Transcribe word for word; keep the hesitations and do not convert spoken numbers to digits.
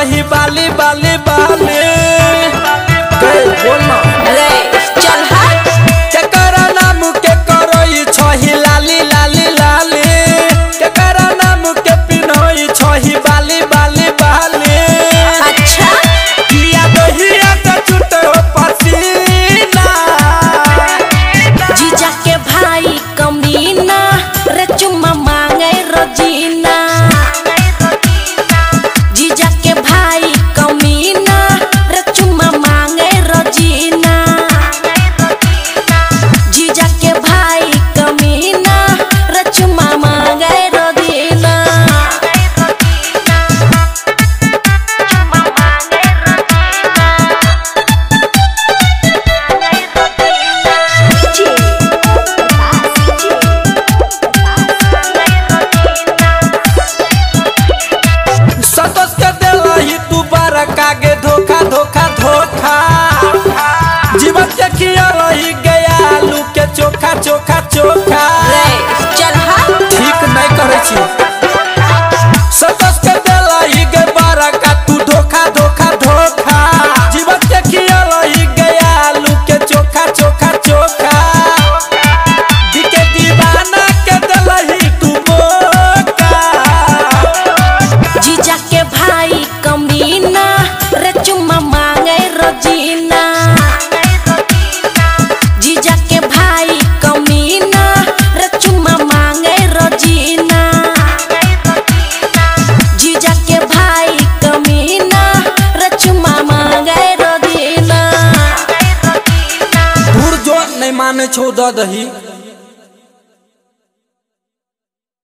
छही बाली बाली बाली गए बोलना रे चल हट केकरा नाम के करई छही लाली लाली लाली केकरा नाम के पिन्हई छही बाली बाली बाली अच्छा किया दहिया त छुटे हो पसीना जीजा के भाई कमीना रे चुम्मा मांगे रोजीना जीजा के भाई कमीना रे चुम्मा मांगे रोजीना जीजा के भाई कमीना रे चुम्मा मांगे रोजीना सतोष के देलही तू बरकागे धोखा धोखा धोखा जीवन के खियलही गया आलू के चोखा चोखा चोखा रे चल हट ठीक नहीं करे छी सतोष के देलही गे बरका तू धोखा धोखा धोखा जीवन के खियलही गया आलू के चोखा चोखा चोखा दिके दीवाना के देलही तू मौका जीजा के भाई कमीना रे चुम्मा मांगे रोजीना जीजा के भाई कमीना रे चुम्मा मांगे रोजीना जीजा के भाई कमीना रे चुम्मा मांगे रोजीना दूर जो नहीं माने छो दही।